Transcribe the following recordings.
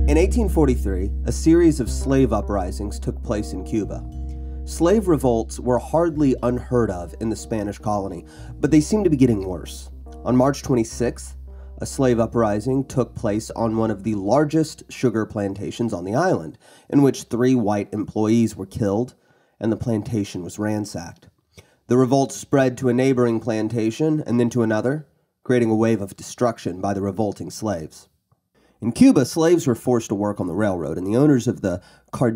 In 1843, a series of slave uprisings took place in Cuba. Slave revolts were hardly unheard of in the Spanish colony, but they seemed to be getting worse. On March 26th, a slave uprising took place on one of the largest sugar plantations on the island, in which 3 white employees were killed and the plantation was ransacked. The revolt spread to a neighboring plantation and then to another, creating a wave of destruction by the revolting slaves. In Cuba, slaves were forced to work on the railroad, and the owners of the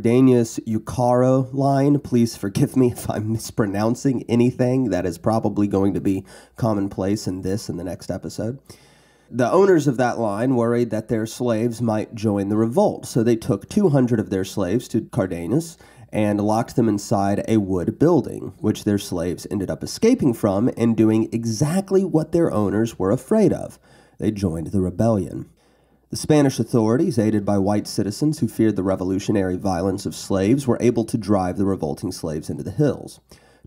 Cardenas-Ucaro line, please forgive me if I'm mispronouncing anything, that is probably going to be commonplace in this and the next episode. The owners of that line worried that their slaves might join the revolt, so they took 200 of their slaves to Cardenas and locked them inside a wood building, which their slaves ended up escaping from and doing exactly what their owners were afraid of. They joined the rebellion. The Spanish authorities, aided by white citizens who feared the revolutionary violence of slaves, were able to drive the revolting slaves into the hills.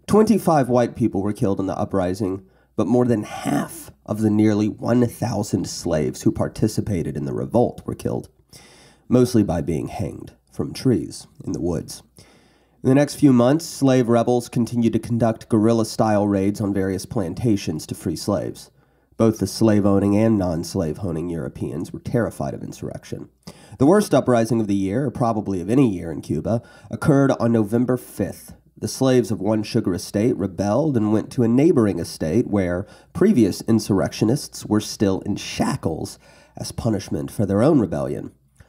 25 white people were killed in the uprising, but more than half of the nearly 1,000 slaves who participated in the revolt were killed, mostly by being hanged from trees in the woods. In the next few months, slave rebels continued to conduct guerrilla-style raids on various plantations to free slaves. Both the slave-owning and non-slave-owning Europeans were terrified of insurrection. The worst uprising of the year, or probably of any year in Cuba, occurred on November 5th. The slaves of one sugar estate rebelled and went to a neighboring estate where previous insurrectionists were still in shackles as punishment for their own rebellion.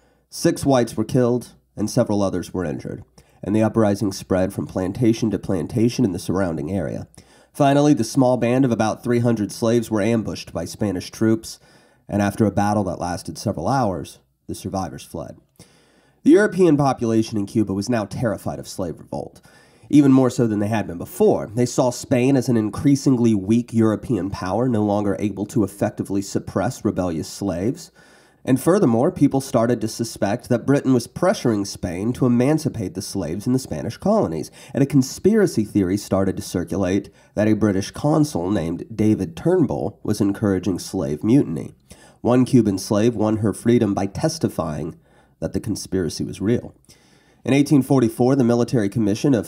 6 whites were killed and several others were injured, and the uprising spread from plantation to plantation in the surrounding area. Finally, the small band of about 300 slaves were ambushed by Spanish troops, and after a battle that lasted several hours, the survivors fled. The European population in Cuba was now terrified of slave revolt, even more so than they had been before. They saw Spain as an increasingly weak European power, no longer able to effectively suppress rebellious slaves. And furthermore, people started to suspect that Britain was pressuring Spain to emancipate the slaves in the Spanish colonies, and a conspiracy theory started to circulate that a British consul named David Turnbull was encouraging slave mutiny. One Cuban slave won her freedom by testifying that the conspiracy was real. In 1844, the military commission of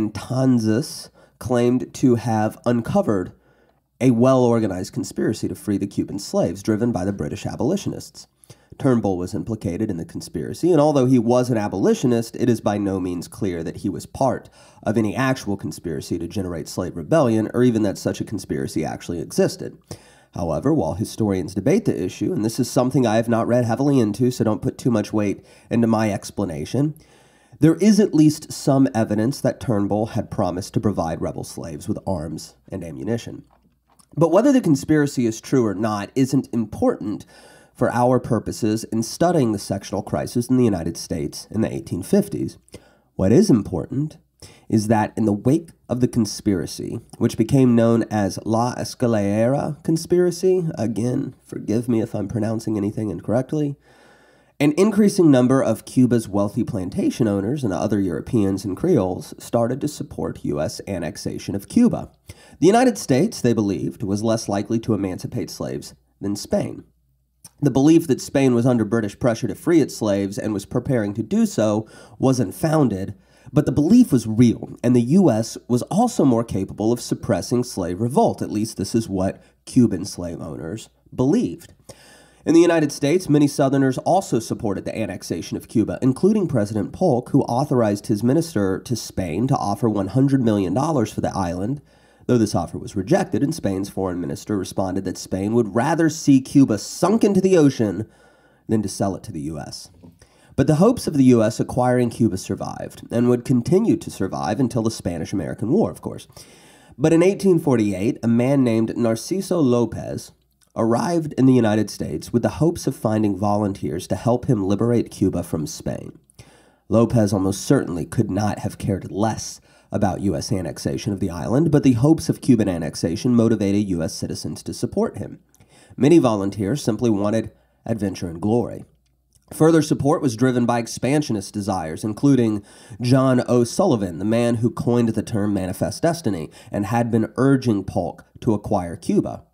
Matanzas claimed to have uncovered a well-organized conspiracy to free the Cuban slaves, driven by the British abolitionists. Turnbull was implicated in the conspiracy, and although he was an abolitionist, it is by no means clear that he was part of any actual conspiracy to generate slave rebellion, or even that such a conspiracy actually existed. However, while historians debate the issue, and this is something I have not read heavily into, so don't put too much weight into my explanation, there is at least some evidence that Turnbull had promised to provide rebel slaves with arms and ammunition. But whether the conspiracy is true or not isn't important for our purposes in studying the sectional crisis in the United States in the 1850s. What is important is that in the wake of the conspiracy, which became known as La Escalera conspiracy, again, forgive me if I'm pronouncing anything incorrectly, an increasing number of Cuba's wealthy plantation owners and other Europeans and Creoles started to support U.S. annexation of Cuba. The United States, they believed, was less likely to emancipate slaves than Spain. The belief that Spain was under British pressure to free its slaves and was preparing to do so wasn't founded, but the belief was real, and the U.S. was also more capable of suppressing slave revolt. At least this is what Cuban slave owners believed. In the United States, many Southerners also supported the annexation of Cuba, including President Polk, who authorized his minister to Spain to offer $100 million for the island, though this offer was rejected, and Spain's foreign minister responded that Spain would rather see Cuba sunk into the ocean than to sell it to the U.S. But the hopes of the U.S. acquiring Cuba survived, and would continue to survive until the Spanish-American War, of course. But in 1848, a man named Narciso López arrived in the United States with the hopes of finding volunteers to help him liberate Cuba from Spain. López almost certainly could not have cared less about U.S. annexation of the island, but the hopes of Cuban annexation motivated U.S. citizens to support him. Many volunteers simply wanted adventure and glory. Further support was driven by expansionist desires, including John O. Sullivan, the man who coined the term manifest destiny and had been urging Polk to acquire Cuba.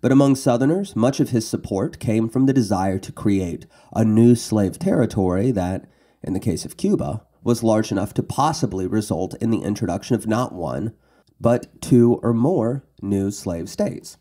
But among Southerners, much of his support came from the desire to create a new slave territory that, in the case of Cuba, was large enough to possibly result in the introduction of not one, but two or more new slave states.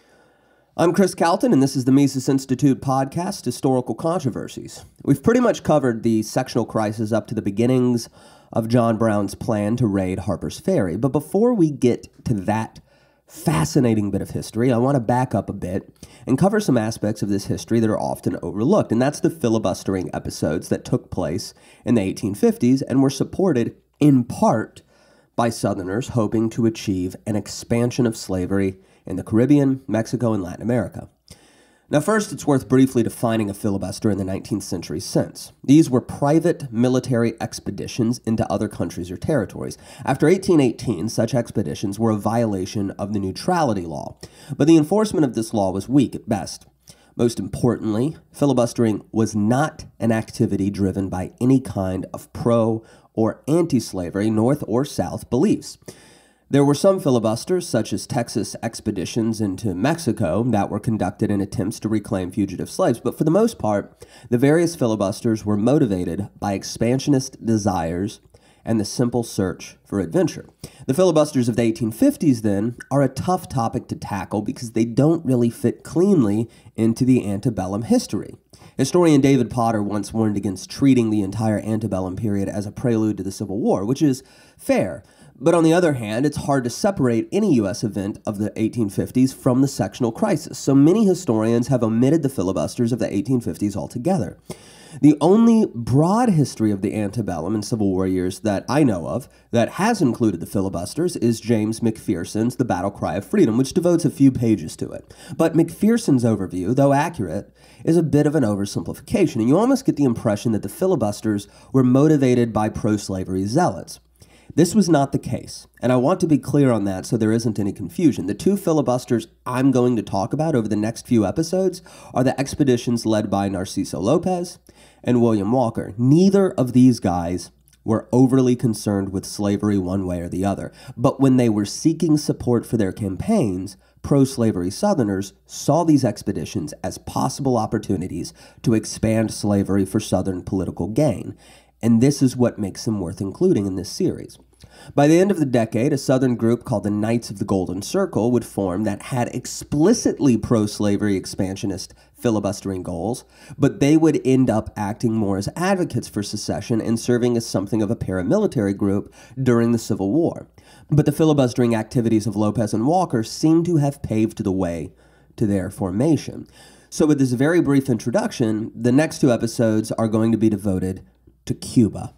I'm Chris Calton, and this is the Mises Institute podcast, Historical Controversies. We've pretty much covered the sectional crisis up to the beginnings of John Brown's plan to raid Harper's Ferry. But before we get to that fascinating bit of history, I want to back up a bit and cover some aspects of this history that are often overlooked, and that's the filibustering episodes that took place in the 1850s and were supported in part by Southerners hoping to achieve an expansion of slavery in the Caribbean, Mexico, and Latin America. Now, first, it's worth briefly defining a filibuster in the 19th century sense. These were private military expeditions into other countries or territories. After 1818, such expeditions were a violation of the neutrality law, but the enforcement of this law was weak at best. Most importantly, filibustering was not an activity driven by any kind of pro- or anti-slavery North or South beliefs. There were some filibusters, such as Texas expeditions into Mexico, that were conducted in attempts to reclaim fugitive slaves, but for the most part, the various filibusters were motivated by expansionist desires and the simple search for adventure. The filibusters of the 1850s, then, are a tough topic to tackle because they don't really fit cleanly into the antebellum history. Historian David Potter once warned against treating the entire antebellum period as a prelude to the Civil War, which is fair. But on the other hand, it's hard to separate any U.S. event of the 1850s from the sectional crisis, so many historians have omitted the filibusters of the 1850s altogether. The only broad history of the antebellum and Civil War years that I know of that has included the filibusters is James McPherson's The Battle Cry of Freedom, which devotes a few pages to it. But McPherson's overview, though accurate, is a bit of an oversimplification, and you almost get the impression that the filibusters were motivated by pro-slavery zealots. This was not the case, and I want to be clear on that so there isn't any confusion. The two filibusters I'm going to talk about over the next few episodes are the expeditions led by Narciso López and William Walker. Neither of these guys were overly concerned with slavery one way or the other, but when they were seeking support for their campaigns, pro-slavery Southerners saw these expeditions as possible opportunities to expand slavery for Southern political gain, and this is what makes them worth including in this series. By the end of the decade, a Southern group called the Knights of the Golden Circle would form that had explicitly pro-slavery expansionist filibustering goals, but they would end up acting more as advocates for secession and serving as something of a paramilitary group during the Civil War. But the filibustering activities of López and Walker seem to have paved the way to their formation. So with this very brief introduction, the next two episodes are going to be devoted to Cuba.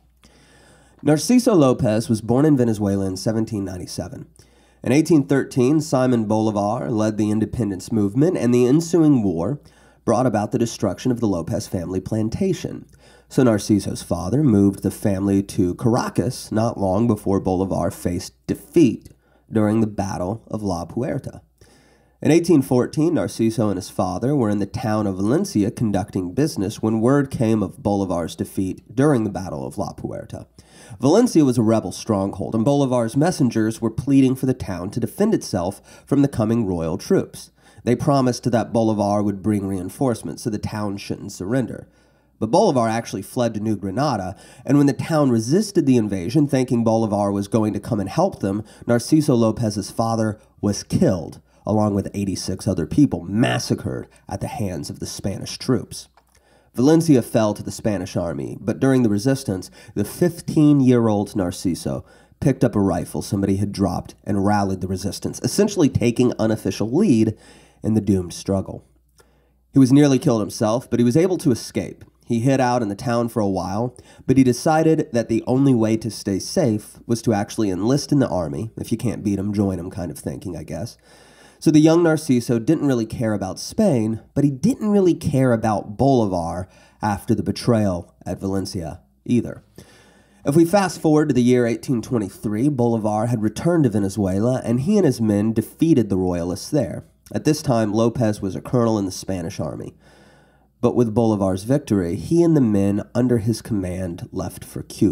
Narciso López was born in Venezuela in 1797. In 1813, Simon Bolivar led the independence movement, and the ensuing war brought about the destruction of the López family plantation. So Narciso's father moved the family to Caracas not long before Bolivar faced defeat during the Battle of La Puerta. In 1814, Narciso and his father were in the town of Valencia conducting business when word came of Bolivar's defeat during the Battle of La Puerta. Valencia was a rebel stronghold, and Bolivar's messengers were pleading for the town to defend itself from the coming royal troops. They promised that Bolivar would bring reinforcements so the town shouldn't surrender. But Bolivar actually fled to New Granada, and when the town resisted the invasion, thinking Bolivar was going to come and help them, Narciso López's father was killed, along with 86 other people massacred at the hands of the Spanish troops. Valencia fell to the Spanish army, but during the resistance, the 15-year-old Narciso picked up a rifle somebody had dropped and rallied the resistance, essentially taking unofficial lead in the doomed struggle. He was nearly killed himself, but he was able to escape. He hid out in the town for a while, but he decided that the only way to stay safe was to actually enlist in the army. If you can't beat him, join him kind of thinking, I guess. So the young Narciso didn't really care about Spain, but he didn't really care about Bolivar after the betrayal at Valencia either. If we fast forward to the year 1823, Bolivar had returned to Venezuela, and he and his men defeated the royalists there. At this time, López was a colonel in the Spanish army. But with Bolivar's victory, he and the men under his command left for Cuba.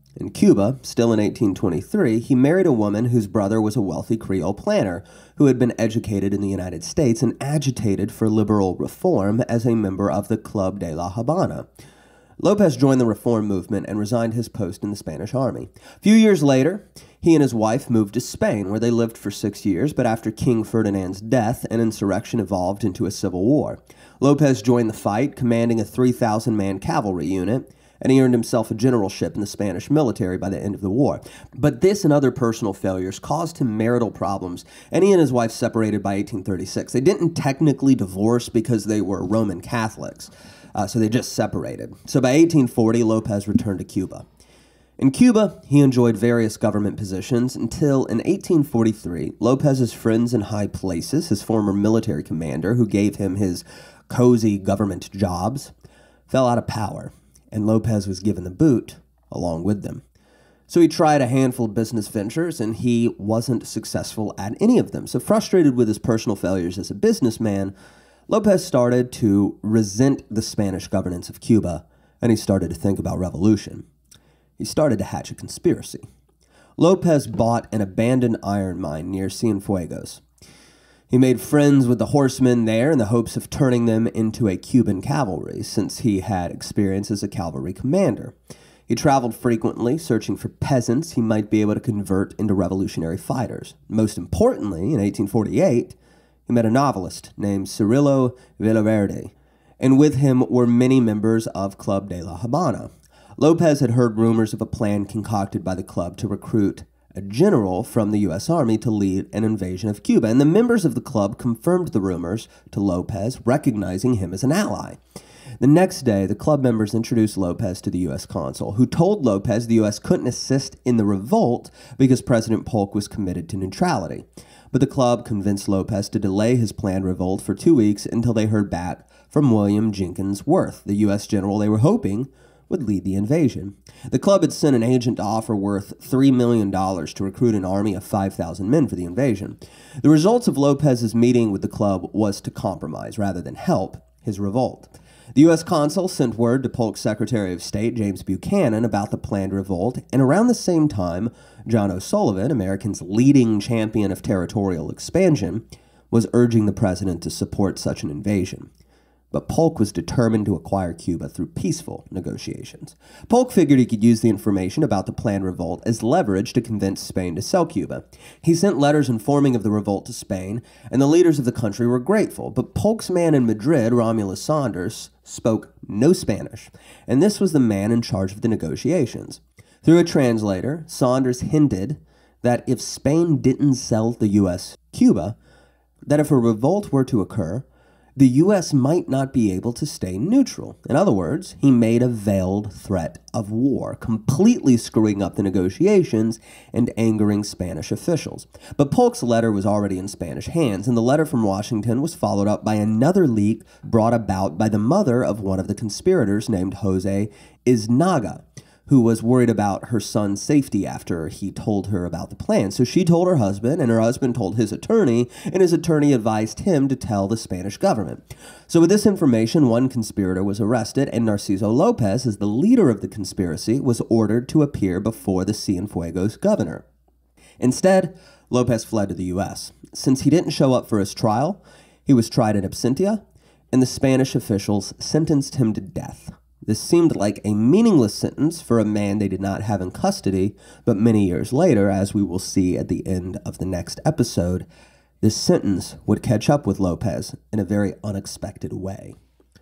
In Cuba, still in 1823, he married a woman whose brother was a wealthy Creole planter who had been educated in the United States and agitated for liberal reform as a member of the Club de la Habana. Lopez joined the reform movement and resigned his post in the Spanish army. A few years later, he and his wife moved to Spain, where they lived for 6 years, but after King Ferdinand's death, an insurrection evolved into a civil war. Lopez joined the fight, commanding a 3,000-man cavalry unit, and he earned himself a generalship in the Spanish military by the end of the war. But this and other personal failures caused him marital problems, and he and his wife separated by 1836. They didn't technically divorce because they were Roman Catholics, so they just separated. So by 1840, Lopez returned to Cuba. In Cuba, he enjoyed various government positions until in 1843, Lopez's friends in high places, his former military commander who gave him his cozy government jobs, fell out of power, and Lopez was given the boot along with them. So he tried a handful of business ventures, and he wasn't successful at any of them. So frustrated with his personal failures as a businessman, Lopez started to resent the Spanish governance of Cuba, and he started to think about revolution. He started to hatch a conspiracy. Lopez bought an abandoned iron mine near Cienfuegos. He made friends with the horsemen there in the hopes of turning them into a Cuban cavalry, since he had experience as a cavalry commander. He traveled frequently, searching for peasants he might be able to convert into revolutionary fighters. Most importantly, in 1848, he met a novelist named Cirilo Villaverde, and with him were many members of Club de la Habana. Lopez had heard rumors of a plan concocted by the club to recruit a general from the U.S. Army to lead an invasion of Cuba, and the members of the club confirmed the rumors to Lopez, recognizing him as an ally. The next day, the club members introduced Lopez to the U.S. consul, who told Lopez the U.S. couldn't assist in the revolt because President Polk was committed to neutrality. But the club convinced Lopez to delay his planned revolt for 2 weeks until they heard back from William Jenkins Worth, the U.S. general they were hoping would lead the invasion. The club had sent an agent to offer Worth $3 million to recruit an army of 5,000 men for the invasion. The results of Lopez's meeting with the club was to compromise, rather than help, his revolt. The U.S. consul sent word to Polk's Secretary of State, James Buchanan, about the planned revolt, and around the same time, John O'Sullivan, America's leading champion of territorial expansion, was urging the president to support such an invasion. But Polk was determined to acquire Cuba through peaceful negotiations. Polk figured he could use the information about the planned revolt as leverage to convince Spain to sell Cuba. He sent letters informing of the revolt to Spain, and the leaders of the country were grateful. But Polk's man in Madrid, Romulus Saunders, spoke no Spanish, and this was the man in charge of the negotiations. Through a translator, Saunders hinted that if Spain didn't sell the U.S. Cuba, that if a revolt were to occur, the U.S. might not be able to stay neutral. In other words, he made a veiled threat of war, completely screwing up the negotiations and angering Spanish officials. But Polk's letter was already in Spanish hands, and the letter from Washington was followed up by another leak brought about by the mother of one of the conspirators named Jose Iznaga, who was worried about her son's safety after he told her about the plan. So she told her husband, and her husband told his attorney, and his attorney advised him to tell the Spanish government. So with this information, one conspirator was arrested, and Narciso López, as the leader of the conspiracy, was ordered to appear before the Cienfuegos governor. Instead, López fled to the U.S. Since he didn't show up for his trial, he was tried in absentia, and the Spanish officials sentenced him to death. This seemed like a meaningless sentence for a man they did not have in custody, but many years later, as we will see at the end of the next episode, this sentence would catch up with Lopez in a very unexpected way.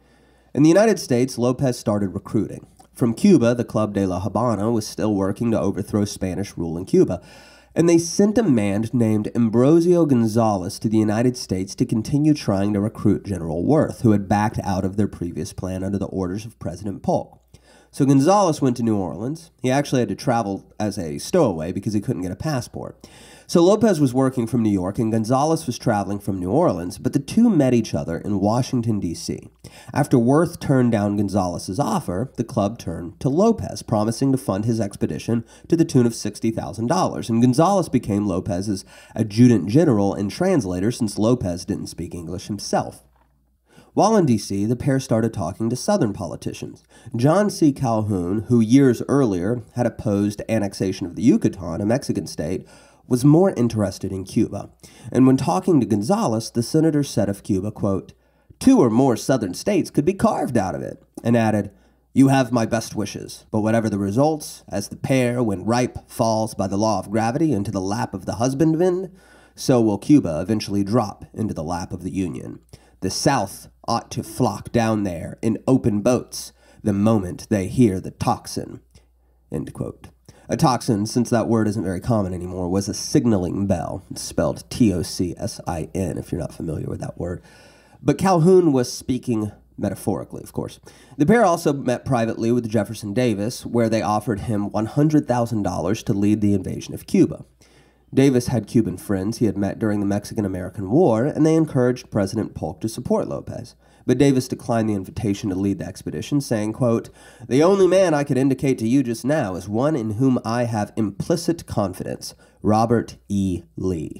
In the United States, Lopez started recruiting. From Cuba, the Club de la Habana was still working to overthrow Spanish rule in Cuba, and they sent a man named Ambrosio Gonzalez to the United States to continue trying to recruit General Worth, who had backed out of their previous plan under the orders of President Polk. So Gonzalez went to New Orleans. He actually had to travel as a stowaway because he couldn't get a passport. So Lopez was working from New York and Gonzalez was traveling from New Orleans, but the two met each other in Washington, D.C. After Worth turned down Gonzalez's offer, the club turned to Lopez, promising to fund his expedition to the tune of $60,000, and Gonzalez became Lopez's adjutant general and translator since Lopez didn't speak English himself. While in D.C., the pair started talking to Southern politicians. John C. Calhoun, who years earlier had opposed annexation of the Yucatan, a Mexican state, was more interested in Cuba. And when talking to Gonzales, the senator said of Cuba, quote, "2 or more southern states could be carved out of it," and added, "You have my best wishes, but whatever the results, as the pear, when ripe, falls by the law of gravity into the lap of the husbandman, so will Cuba eventually drop into the lap of the Union. The South ought to flock down there in open boats the moment they hear the tocsin." End quote. A tocsin, since that word isn't very common anymore, was a signaling bell. It's spelled Tocsin, if you're not familiar with that word. But Calhoun was speaking metaphorically, of course. The pair also met privately with Jefferson Davis, where they offered him $100,000 to lead the invasion of Cuba. Davis had Cuban friends he had met during the Mexican-American War, and they encouraged President Polk to support Lopez. But Davis declined the invitation to lead the expedition, saying, quote, "The only man I could indicate to you just now is one in whom I have implicit confidence, Robert E. Lee."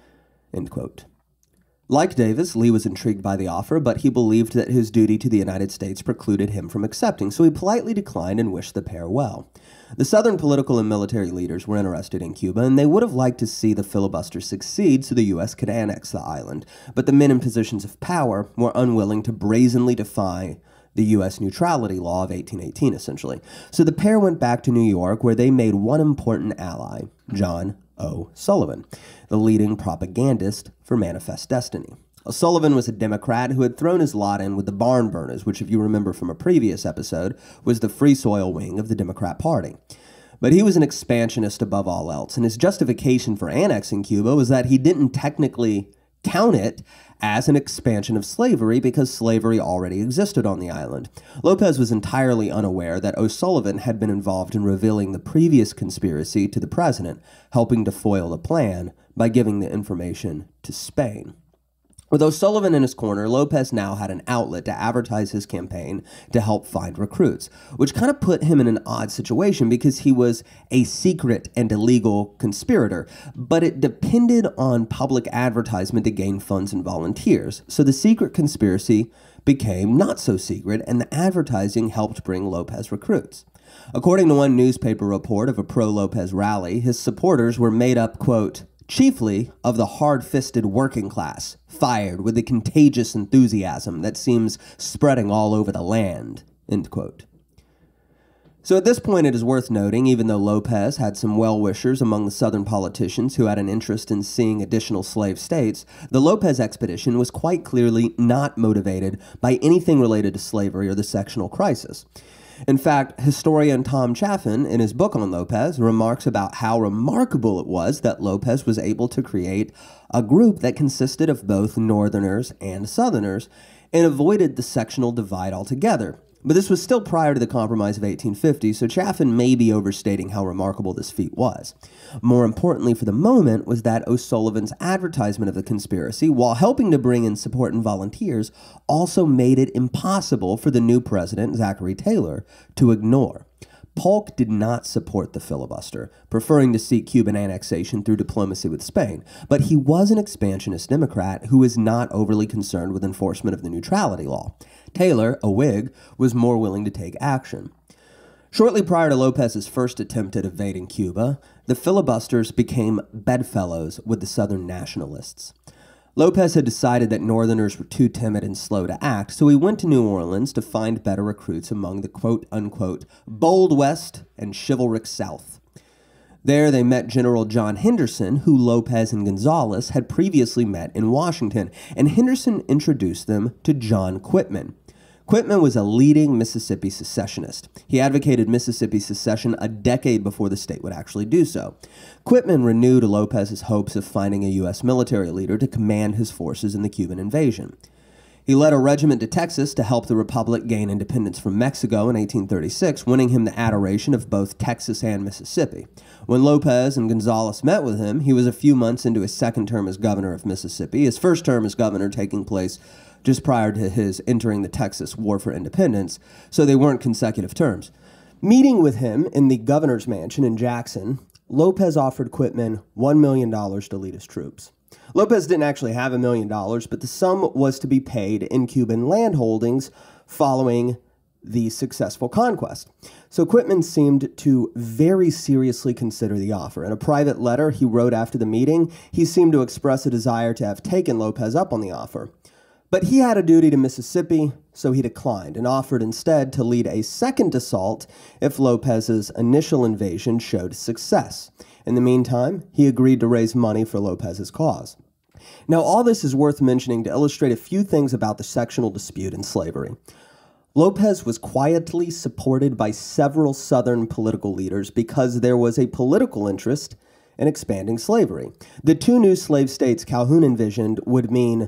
End quote. Like Davis, Lee was intrigued by the offer, but he believed that his duty to the United States precluded him from accepting, so he politely declined and wished the pair well. The Southern political and military leaders were interested in Cuba, and they would have liked to see the filibuster succeed so the U.S. could annex the island, but the men in positions of power were unwilling to brazenly defy the U.S. neutrality law of 1818, essentially. So the pair went back to New York, where they made one important ally, John O'Sullivan, the leading propagandist for Manifest Destiny. O'Sullivan was a Democrat who had thrown his lot in with the Barn Burners, which, if you remember from a previous episode, was the Free Soil wing of the Democrat Party. But he was an expansionist above all else, and his justification for annexing Cuba was that he didn't technically count it as an expansion of slavery because slavery already existed on the island. Lopez was entirely unaware that O'Sullivan had been involved in revealing the previous conspiracy to the president, helping to foil the plan by giving the information to Spain. With O'Sullivan in his corner, Lopez now had an outlet to advertise his campaign to help find recruits, which kind of put him in an odd situation because he was a secret and illegal conspirator, but it depended on public advertisement to gain funds and volunteers. So the secret conspiracy became not so secret, and the advertising helped bring Lopez recruits. According to one newspaper report of a pro-Lopez rally, his supporters were made up, quote, "chiefly of the hard-fisted working class, fired with the contagious enthusiasm that seems spreading all over the land," end quote. So at this point, it is worth noting, even though Lopez had some well-wishers among the Southern politicians who had an interest in seeing additional slave states, the Lopez expedition was quite clearly not motivated by anything related to slavery or the sectional crisis. In fact, historian Tom Chaffin, in his book on Lopez, remarks about how remarkable it was that Lopez was able to create a group that consisted of both Northerners and Southerners and avoided the sectional divide altogether. But this was still prior to the Compromise of 1850, so Chaffin may be overstating how remarkable this feat was. More importantly for the moment was that O'Sullivan's advertisement of the conspiracy, while helping to bring in support and volunteers, also made it impossible for the new president, Zachary Taylor, to ignore. Polk did not support the filibuster, preferring to seek Cuban annexation through diplomacy with Spain, but he was an expansionist Democrat who was not overly concerned with enforcement of the neutrality law. Taylor, a Whig, was more willing to take action. Shortly prior to Lopez's first attempt at invading Cuba, the filibusters became bedfellows with the Southern nationalists. Lopez had decided that Northerners were too timid and slow to act, so he went to New Orleans to find better recruits among the quote-unquote bold West and chivalric South. There they met General John Henderson, who Lopez and Gonzales had previously met in Washington, and Henderson introduced them to John Quitman. Quitman was a leading Mississippi secessionist. He advocated Mississippi secession a decade before the state would actually do so. Quitman renewed Lopez's hopes of finding a U.S. military leader to command his forces in the Cuban invasion. He led a regiment to Texas to help the Republic gain independence from Mexico in 1836, winning him the adoration of both Texas and Mississippi. When Lopez and Gonzales met with him, he was a few months into his second term as governor of Mississippi, his first term as governor taking place just prior to his entering the Texas War for Independence, so they weren't consecutive terms. Meeting with him in the governor's mansion in Jackson, Lopez offered Quitman $1 million to lead his troops. Lopez didn't actually have $1 million, but the sum was to be paid in Cuban land holdings following the successful conquest. So Quitman seemed to very seriously consider the offer. In a private letter he wrote after the meeting, he seemed to express a desire to have taken Lopez up on the offer. But he had a duty to Mississippi, so he declined and offered instead to lead a second assault if Lopez's initial invasion showed success. In the meantime, he agreed to raise money for Lopez's cause. Now, all this is worth mentioning to illustrate a few things about the sectional dispute in slavery. Lopez was quietly supported by several Southern political leaders because there was a political interest in expanding slavery. The two new slave states Calhoun envisioned would mean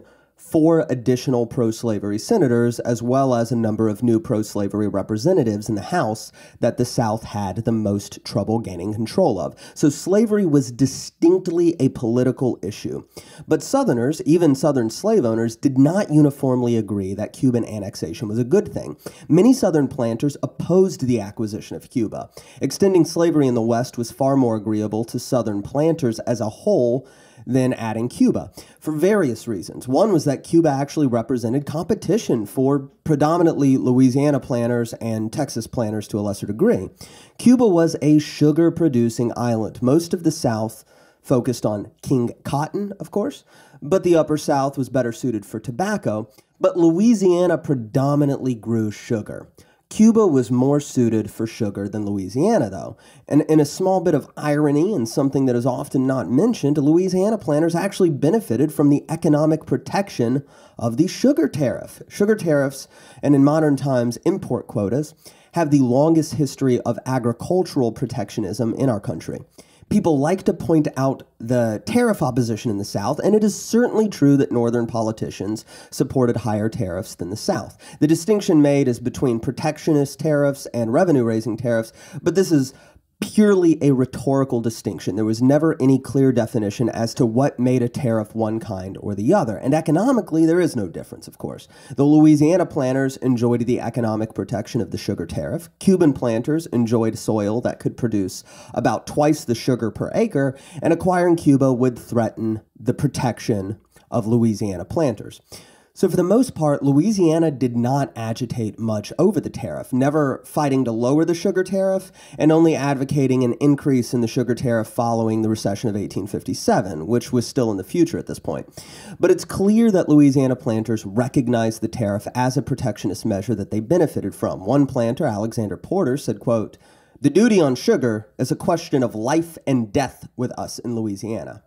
4 additional pro-slavery senators, as well as a number of new pro-slavery representatives in the House that the South had the most trouble gaining control of. So slavery was distinctly a political issue. But Southerners, even Southern slave owners, did not uniformly agree that Cuban annexation was a good thing. Many Southern planters opposed the acquisition of Cuba. Extending slavery in the West was far more agreeable to Southern planters as a whole than adding Cuba, for various reasons. One was that Cuba actually represented competition for predominantly Louisiana planters and Texas planters to a lesser degree. Cuba was a sugar-producing island. Most of the South focused on King Cotton, of course, but the Upper South was better suited for tobacco. But Louisiana predominantly grew sugar. Cuba was more suited for sugar than Louisiana, though. And in a small bit of irony and something that is often not mentioned, Louisiana planters actually benefited from the economic protection of the sugar tariff. Sugar tariffs, and in modern times, import quotas, have the longest history of agricultural protectionism in our country. People like to point out the tariff opposition in the South, and it is certainly true that Northern politicians supported higher tariffs than the South. The distinction made is between protectionist tariffs and revenue-raising tariffs, but this is purely a rhetorical distinction. There was never any clear definition as to what made a tariff one kind or the other. And economically, there is no difference, of course. The Louisiana planters enjoyed the economic protection of the sugar tariff. Cuban planters enjoyed soil that could produce about twice the sugar per acre, and acquiring Cuba would threaten the protection of Louisiana planters. So for the most part, Louisiana did not agitate much over the tariff, never fighting to lower the sugar tariff and only advocating an increase in the sugar tariff following the recession of 1857, which was still in the future at this point. But it's clear that Louisiana planters recognized the tariff as a protectionist measure that they benefited from. One planter, Alexander Porter, said, quote, "The duty on sugar is a question of life and death with us in Louisiana."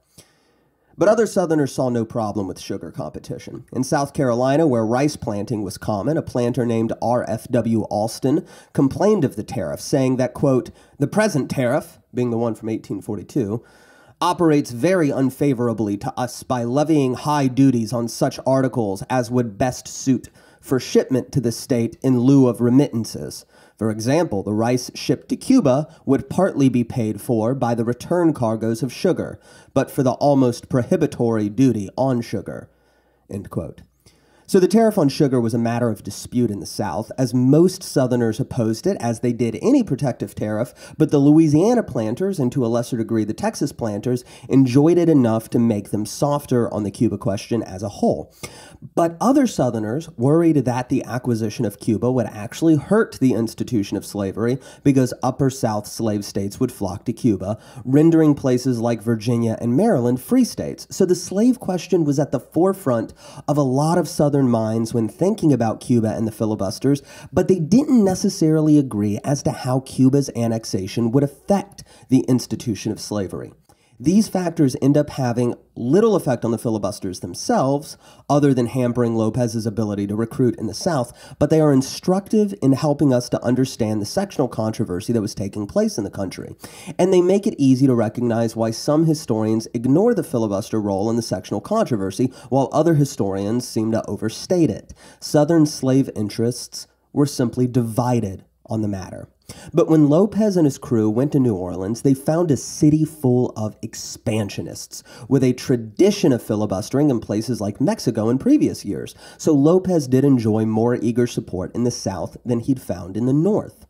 But other Southerners saw no problem with sugar competition. In South Carolina, where rice planting was common, a planter named R.F.W. Alston complained of the tariff, saying that, quote, "The present tariff," being the one from 1842, "operates very unfavorably to us by levying high duties on such articles as would best suit for shipment to the state in lieu of remittances. For example, the rice shipped to Cuba would partly be paid for by the return cargoes of sugar, but for the almost prohibitory duty on sugar." End quote. So the tariff on sugar was a matter of dispute in the South, as most Southerners opposed it, as they did any protective tariff, but the Louisiana planters, and to a lesser degree the Texas planters, enjoyed it enough to make them softer on the Cuba question as a whole. But other Southerners worried that the acquisition of Cuba would actually hurt the institution of slavery because Upper South slave states would flock to Cuba, rendering places like Virginia and Maryland free states. So the slave question was at the forefront of a lot of Southern minds when thinking about Cuba and the filibusters, but they didn't necessarily agree as to how Cuba's annexation would affect the institution of slavery. These factors end up having little effect on the filibusters themselves, other than hampering Lopez's ability to recruit in the South, but they are instructive in helping us to understand the sectional controversy that was taking place in the country. And they make it easy to recognize why some historians ignore the filibuster role in the sectional controversy, while other historians seem to overstate it. Southern slave interests were simply divided on the matter. But when Lopez and his crew went to New Orleans, they found a city full of expansionists, with a tradition of filibustering in places like Mexico in previous years. So Lopez did enjoy more eager support in the South than he'd found in the North.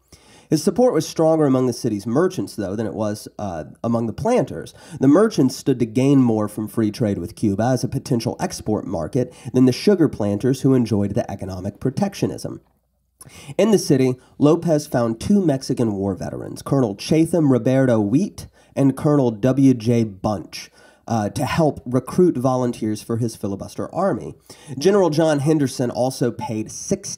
His support was stronger among the city's merchants, though, than it was among the planters. The merchants stood to gain more from free trade with Cuba as a potential export market than the sugar planters who enjoyed the economic protectionism. In the city, Lopez found two Mexican war veterans, Colonel Chatham Roberto Wheat and Colonel W.J. Bunch, to help recruit volunteers for his filibuster army. General John Henderson also paid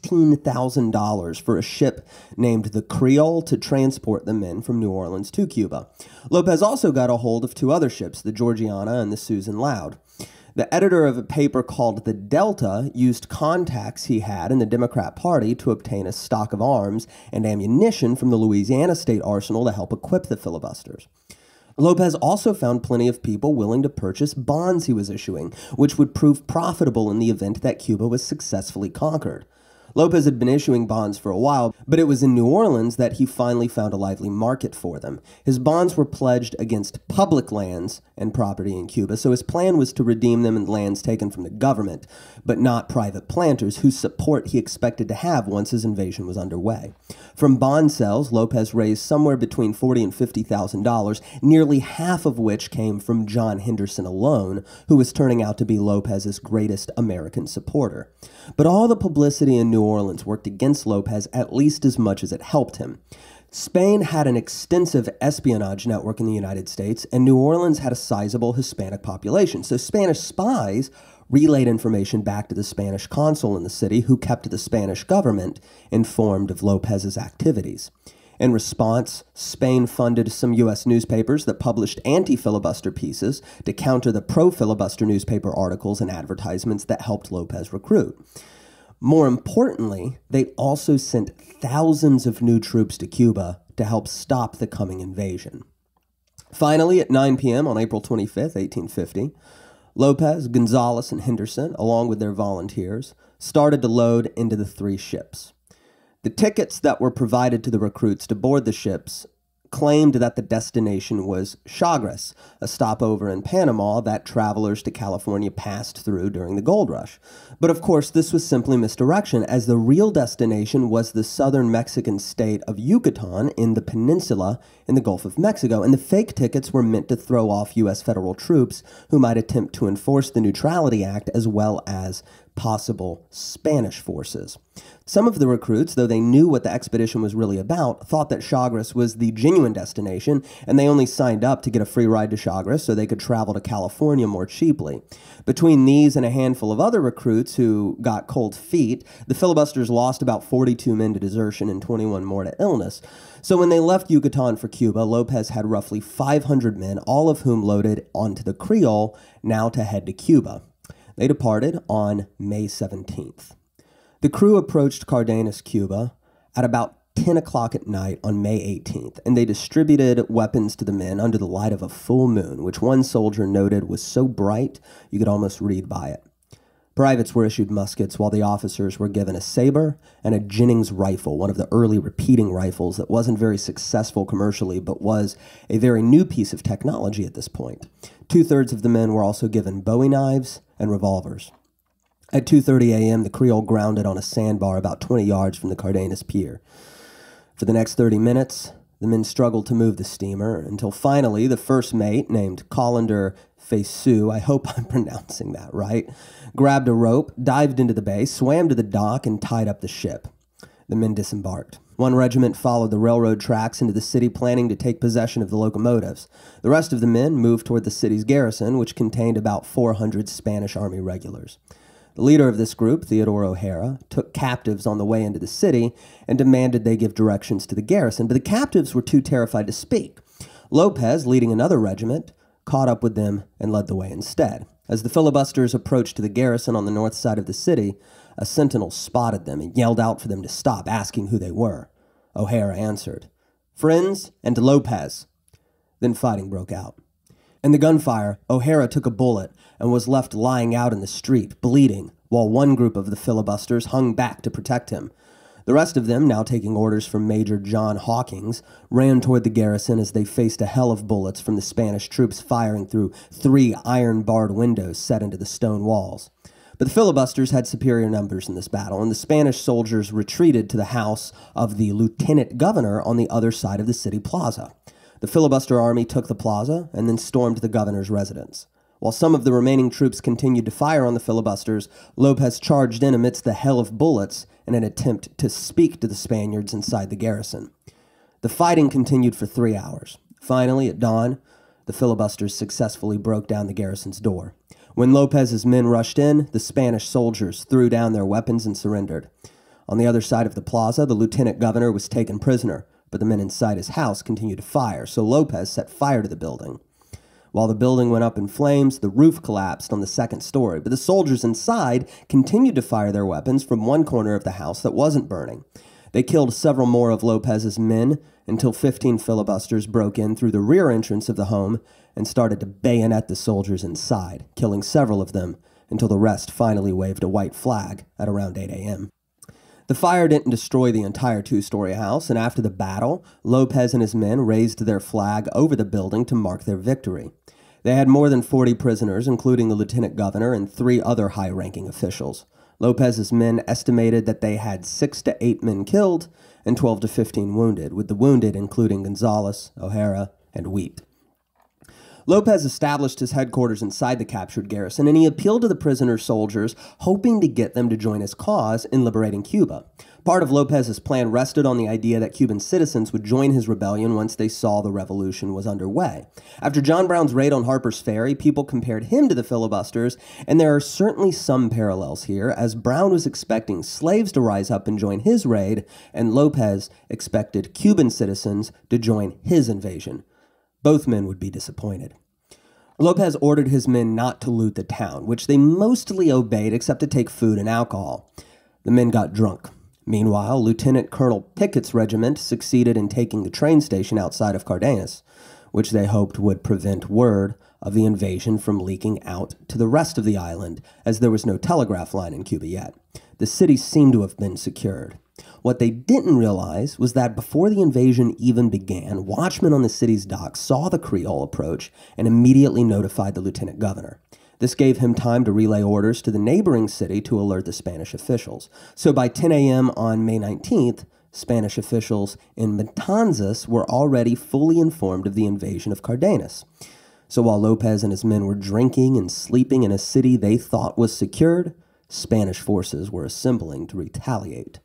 $16,000 for a ship named the Creole to transport the men from New Orleans to Cuba. Lopez also got a hold of two other ships, the Georgiana and the Susan Loud. The editor of a paper called The Delta used contacts he had in the Democrat Party to obtain a stock of arms and ammunition from the Louisiana State Arsenal to help equip the filibusters. Lopez also found plenty of people willing to purchase bonds he was issuing, which would prove profitable in the event that Cuba was successfully conquered. Lopez had been issuing bonds for a while, but it was in New Orleans that he finally found a lively market for them. His bonds were pledged against public lands and property in Cuba, so his plan was to redeem them in lands taken from the government, but not private planters whose support he expected to have once his invasion was underway. From bond sales, Lopez raised somewhere between $40,000 and $50,000, nearly half of which came from John Henderson alone, who was turning out to be Lopez's greatest American supporter. But all the publicity in New Orleans worked against Lopez at least as much as it helped him. Spain had an extensive espionage network in the United States, and New Orleans had a sizable Hispanic population. So Spanish spies relayed information back to the Spanish consul in the city, who kept the Spanish government informed of Lopez's activities. In response, Spain funded some U.S. newspapers that published anti-filibuster pieces to counter the pro-filibuster newspaper articles and advertisements that helped Lopez recruit. More importantly, they also sent thousands of new troops to Cuba to help stop the coming invasion. Finally, at 9 p.m. on April 25, 1850, Lopez, Gonzalez, and Henderson, along with their volunteers, started to load into the three ships. The tickets that were provided to the recruits to board the ships claimed that the destination was Chagres, a stopover in Panama that travelers to California passed through during the gold rush. But of course, this was simply misdirection, as the real destination was the southern Mexican state of Yucatan in the peninsula in the Gulf of Mexico, and the fake tickets were meant to throw off U.S. federal troops who might attempt to enforce the Neutrality Act, as well as possible Spanish forces. Some of the recruits, though they knew what the expedition was really about, thought that Chagres was the genuine destination, and they only signed up to get a free ride to Chagres so they could travel to California more cheaply. Between these and a handful of other recruits who got cold feet, the filibusters lost about 42 men to desertion and 21 more to illness. So when they left Yucatan for Cuba, Lopez had roughly 500 men, all of whom loaded onto the Creole, now to head to Cuba. They departed on May 17th. The crew approached Cardenas, Cuba, at about 10 o'clock at night on May 18th, and they distributed weapons to the men under the light of a full moon, which one soldier noted was so bright you could almost read by it. Privates were issued muskets, while the officers were given a saber and a Jennings rifle, one of the early repeating rifles that wasn't very successful commercially, but was a very new piece of technology at this point. 2/3 of the men were also given Bowie knives and revolvers. At 2:30 a.m., the Creole grounded on a sandbar about 20 yards from the Cardenas pier. For the next 30 minutes, the men struggled to move the steamer until finally the first mate, named Colander Faisou, I hope I'm pronouncing that right, grabbed a rope, dived into the bay, swam to the dock, and tied up the ship. The men disembarked. One regiment followed the railroad tracks into the city, planning to take possession of the locomotives. The rest of the men moved toward the city's garrison, which contained about 400 Spanish Army regulars. The leader of this group, Theodore O'Hara, took captives on the way into the city and demanded they give directions to the garrison, but the captives were too terrified to speak. Lopez, leading another regiment, caught up with them and led the way instead. As the filibusters approached to the garrison on the north side of the city, a sentinel spotted them and yelled out for them to stop, asking who they were. O'Hara answered, "Friends and Lopez." Then fighting broke out. In the gunfire, O'Hara took a bullet and was left lying out in the street, bleeding, while one group of the filibusters hung back to protect him. The rest of them, now taking orders from Major John Hawkins, ran toward the garrison as they faced a hell of bullets from the Spanish troops firing through 3 iron-barred windows set into the stone walls. But the filibusters had superior numbers in this battle, and the Spanish soldiers retreated to the house of the lieutenant governor on the other side of the city plaza. The filibuster army took the plaza and then stormed the governor's residence. While some of the remaining troops continued to fire on the filibusters, Lopez charged in amidst the hail of bullets in an attempt to speak to the Spaniards inside the garrison. The fighting continued for 3 hours. Finally, at dawn, the filibusters successfully broke down the garrison's door. When Lopez's men rushed in, the Spanish soldiers threw down their weapons and surrendered. On the other side of the plaza, the lieutenant governor was taken prisoner, but the men inside his house continued to fire, so Lopez set fire to the building. While the building went up in flames, the roof collapsed on the second story, but the soldiers inside continued to fire their weapons from one corner of the house that wasn't burning. They killed several more of Lopez's men until 15 filibusters broke in through the rear entrance of the home and started to bayonet the soldiers inside, killing several of them until the rest finally waved a white flag at around 8 a.m. The fire didn't destroy the entire two-story house, and after the battle, Lopez and his men raised their flag over the building to mark their victory. They had more than 40 prisoners, including the lieutenant governor and 3 other high-ranking officials. Lopez's men estimated that they had 6 to 8 men killed and 12 to 15 wounded, with the wounded including Gonzalez, O'Hara, and Wheat. Lopez established his headquarters inside the captured garrison, and he appealed to the prisoner soldiers, hoping to get them to join his cause in liberating Cuba. Part of Lopez's plan rested on the idea that Cuban citizens would join his rebellion once they saw the revolution was underway. After John Brown's raid on Harper's Ferry, people compared him to the filibusters, and there are certainly some parallels here, as Brown was expecting slaves to rise up and join his raid, and Lopez expected Cuban citizens to join his invasion. Both men would be disappointed. Lopez ordered his men not to loot the town, which they mostly obeyed except to take food and alcohol. The men got drunk. Meanwhile, Lieutenant Colonel Pickett's regiment succeeded in taking the train station outside of Cardenas, which they hoped would prevent word of the invasion from leaking out to the rest of the island, as there was no telegraph line in Cuba yet. The city seemed to have been secured. What they didn't realize was that before the invasion even began, watchmen on the city's docks saw the Creole approach and immediately notified the lieutenant governor. This gave him time to relay orders to the neighboring city to alert the Spanish officials. So by 10 a.m. on May 19th, Spanish officials in Matanzas were already fully informed of the invasion of Cardenas. So while Lopez and his men were drinking and sleeping in a city they thought was secured, Spanish forces were assembling to retaliate.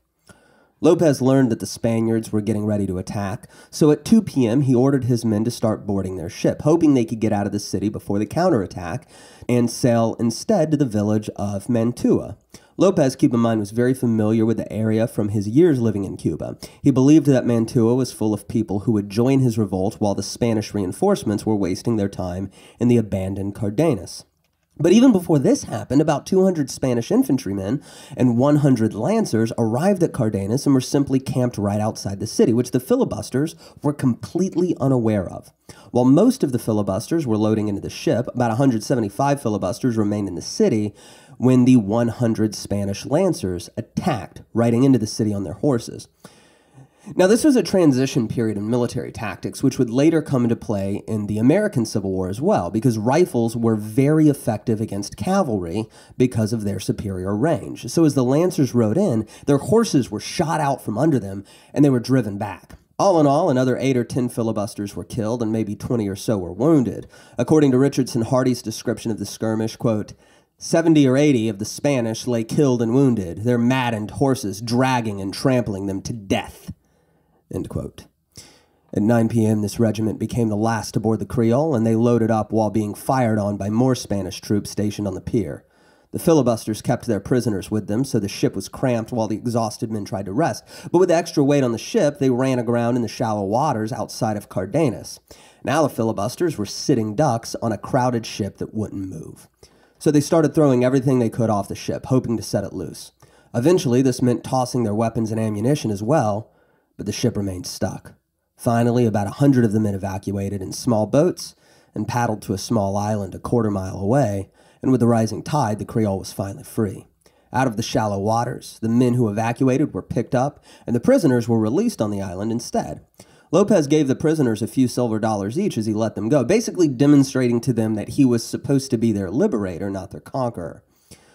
Lopez learned that the Spaniards were getting ready to attack, so at 2 p.m. he ordered his men to start boarding their ship, hoping they could get out of the city before the counterattack and sail instead to the village of Mantua. Lopez, keep in mind, was very familiar with the area from his years living in Cuba. He believed that Mantua was full of people who would join his revolt while the Spanish reinforcements were wasting their time in the abandoned Cardenas. But even before this happened, about 200 Spanish infantrymen and 100 lancers arrived at Cardenas and were simply camped right outside the city, which the filibusters were completely unaware of. While most of the filibusters were loading into the ship, about 175 filibusters remained in the city when the 100 Spanish lancers attacked, riding into the city on their horses. Now, this was a transition period in military tactics, which would later come into play in the American Civil War as well, because rifles were very effective against cavalry because of their superior range. So as the lancers rode in, their horses were shot out from under them, and they were driven back. All in all, another 8 or 10 filibusters were killed, and maybe 20 or so were wounded. According to Richardson Hardy's description of the skirmish, quote, 70 or 80 of the Spanish lay killed and wounded, their maddened horses dragging and trampling them to death. End quote. At 9 p.m., this regiment became the last to board the Creole, and they loaded up while being fired on by more Spanish troops stationed on the pier. The filibusters kept their prisoners with them, so the ship was cramped while the exhausted men tried to rest. But with the extra weight on the ship, they ran aground in the shallow waters outside of Cardenas. Now the filibusters were sitting ducks on a crowded ship that wouldn't move. So they started throwing everything they could off the ship, hoping to set it loose. Eventually, this meant tossing their weapons and ammunition as well, but the ship remained stuck. Finally, about 100 of the men evacuated in small boats and paddled to a small island a quarter-mile away, and with the rising tide, the Creole was finally free. Out of the shallow waters, the men who evacuated were picked up, and the prisoners were released on the island instead. Lopez gave the prisoners a few silver dollars each as he let them go, basically demonstrating to them that he was supposed to be their liberator, not their conqueror.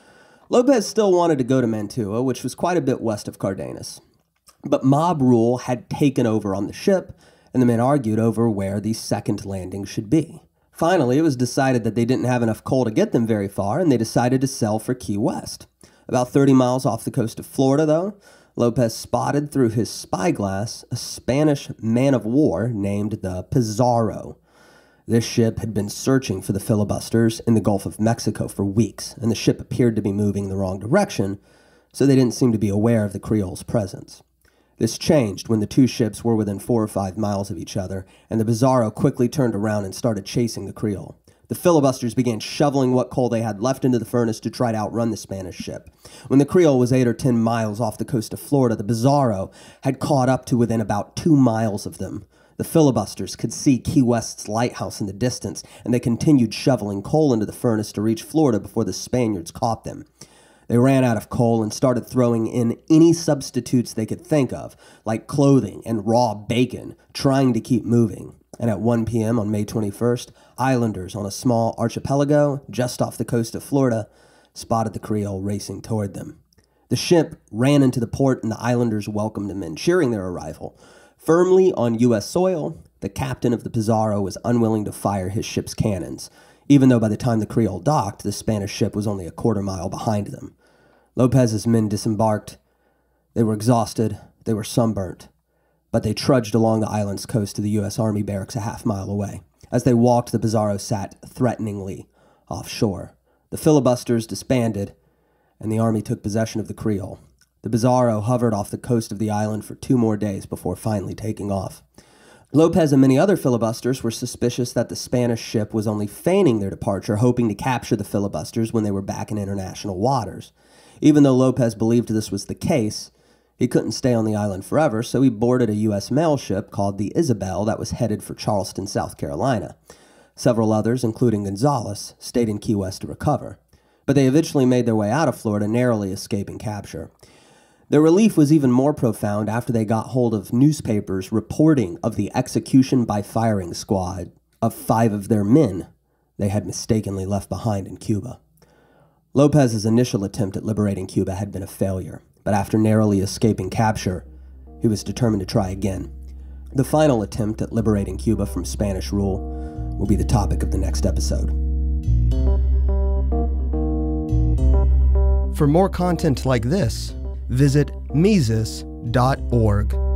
López still wanted to go to Mantua, which was quite a bit west of Cardenas. But mob rule had taken over on the ship, and the men argued over where the second landing should be. Finally, it was decided that they didn't have enough coal to get them very far, and they decided to sell for Key West. About 30 miles off the coast of Florida, though, López spotted through his spyglass a Spanish man-of-war named the Pizarro. This ship had been searching for the filibusters in the Gulf of Mexico for weeks, and the ship appeared to be moving in the wrong direction, so they didn't seem to be aware of the Creole's presence. This changed when the two ships were within 4 or 5 miles of each other, and the Pizarro quickly turned around and started chasing the Creole. The filibusters began shoveling what coal they had left into the furnace to try to outrun the Spanish ship. When the Creole was 8 or 10 miles off the coast of Florida, the Pizarro had caught up to within about 2 miles of them. The filibusters could see Key West's lighthouse in the distance, and they continued shoveling coal into the furnace to reach Florida before the Spaniards caught them. They ran out of coal and started throwing in any substitutes they could think of, like clothing and raw bacon, trying to keep moving. And at 1 p.m. on May 21st, islanders on a small archipelago just off the coast of Florida spotted the Creole racing toward them. The ship ran into the port, and the islanders welcomed them in, cheering their arrival. Firmly on U.S. soil, the captain of the Pizarro was unwilling to fire his ship's cannons, even though by the time the Creole docked, the Spanish ship was only a quarter mile behind them. López's men disembarked. They were exhausted, they were sunburnt, but they trudged along the island's coast to the U.S. Army barracks a half-mile away. As they walked, the Pizarro sat threateningly offshore. The filibusters disbanded, and the army took possession of the Creole. The Pizarro hovered off the coast of the island for 2 more days before finally taking off. López and many other filibusters were suspicious that the Spanish ship was only feigning their departure, hoping to capture the filibusters when they were back in international waters. Even though López believed this was the case, he couldn't stay on the island forever, so he boarded a U.S. mail ship called the Isabel that was headed for Charleston, South Carolina. Several others, including Gonzales, stayed in Key West to recover. But they eventually made their way out of Florida, narrowly escaping capture. Their relief was even more profound after they got hold of newspapers reporting of the execution by firing squad of 5 of their men they had mistakenly left behind in Cuba. López's initial attempt at liberating Cuba had been a failure, but after narrowly escaping capture, he was determined to try again. The final attempt at liberating Cuba from Spanish rule will be the topic of the next episode. For more content like this, visit Mises.org.